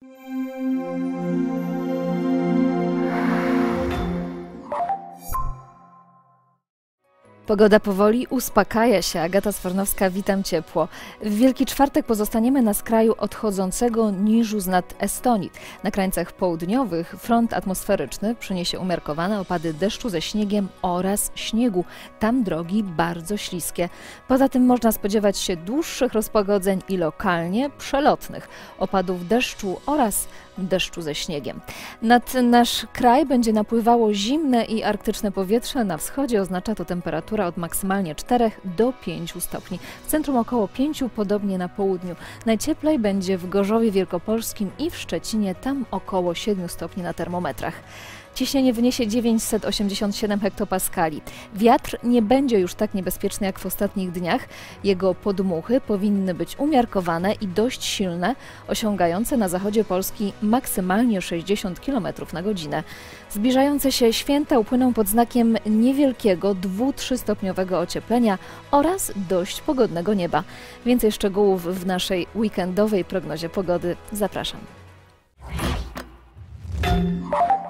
Pogoda powoli uspokaja się. Agata Sfornowska, witam ciepło. W Wielki Czwartek pozostaniemy na skraju odchodzącego niżu z nad Estonii. Na krańcach południowych front atmosferyczny przyniesie umiarkowane opady deszczu ze śniegiem oraz śniegu. Tam drogi bardzo śliskie. Poza tym można spodziewać się dłuższych rozpogodzeń i lokalnie przelotnych opadów deszczu oraz deszczu ze śniegiem. Nad nasz kraj będzie napływało zimne i arktyczne powietrze. Na wschodzie oznacza to temperatura od maksymalnie 4 do 5 stopni. W centrum około 5, podobnie na południu. Najcieplej będzie w Gorzowie Wielkopolskim i w Szczecinie, tam około 7 stopni na termometrach. Ciśnienie wyniesie 987 hektopaskali. Wiatr nie będzie już tak niebezpieczny jak w ostatnich dniach. Jego podmuchy powinny być umiarkowane i dość silne, osiągające na zachodzie Polski maksymalnie 60 km na godzinę. Zbliżające się święta upłyną pod znakiem niewielkiego 2–3 stopniowego ocieplenia oraz dość pogodnego nieba. Więcej szczegółów w naszej weekendowej prognozie pogody. Zapraszam.